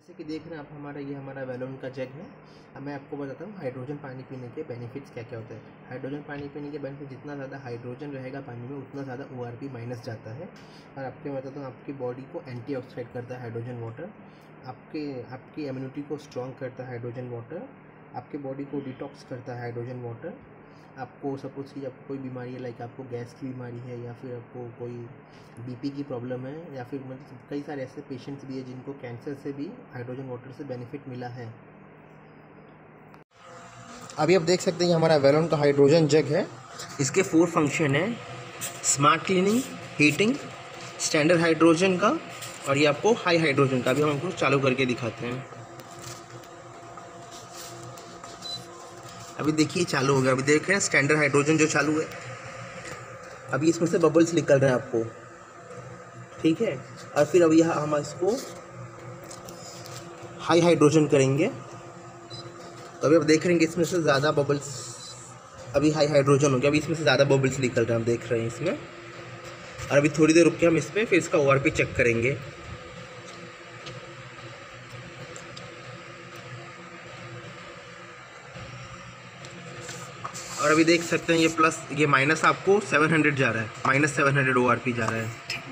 जैसे कि देख रहे हैं आप हमारा वेलोन का जग है। अब मैं आपको बताता हूँ हाइड्रोजन पानी पीने के बेनिफिट्स क्या क्या होते हैं। हाइड्रोजन पानी पीने के बेनिफिट, जितना ज़्यादा हाइड्रोजन रहेगा पानी में उतना ज़्यादा ORP माइनस जाता है। और आपके बताता हूँ, आपकी बॉडी को एंटीऑक्सीडेंट करता है हाइड्रोजन वाटर। आपकी इम्यूनिटी को स्ट्रॉन्ग करता है हाइड्रोजन वाटर। आपके बॉडी को डिटॉक्स करता है हाइड्रोजन वाटर। आपको सपोज कि आपको कोई बीमारी है, लाइक आपको गैस की बीमारी है, या फिर आपको कोई BP की प्रॉब्लम है, या फिर मतलब कई सारे ऐसे पेशेंट्स भी है जिनको कैंसर से भी हाइड्रोजन वाटर से बेनिफिट मिला है। अभी आप देख सकते हैं हमारा वेलोन का हाइड्रोजन जग है। इसके 4 फंक्शन है: smart cleaning, heating, standard hydrogen का, और ये आपको हाई हाइड्रोजन का। भी हम आपको चालू करके दिखाते हैं। अभी देखिए चालू हो गया। अभी देख रहे हैं स्टैंडर्ड हाइड्रोजन जो चालू है। अभी इसमें से बबल्स निकल रहे हैं आपको, ठीक है। और फिर अभी हम इसको हाई हाइड्रोजन करेंगे, तो अभी आप देख रहे हैं कि इसमें से ज़्यादा बबल्स, अभी हाई हाइड्रोजन हो गया। अभी इसमें से ज़्यादा बबल्स निकल रहे हैं, आप देख रहे हैं इसमें। और अभी थोड़ी देर रुक के हम इसमें फिर इसका ORP चेक करेंगे। और अभी देख सकते हैं ये प्लस, ये माइनस आपको 700 जा रहा है, -700 ORP जा रहा है।